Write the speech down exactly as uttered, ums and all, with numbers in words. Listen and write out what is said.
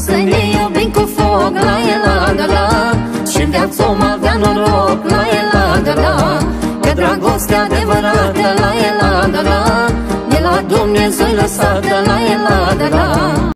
să ne iubim cu foc, la la la la. Și în viață om avea noroc, la la la la. Că dragostea adevărată, la la la la, de la Dumnezeu lăsată, la la la la.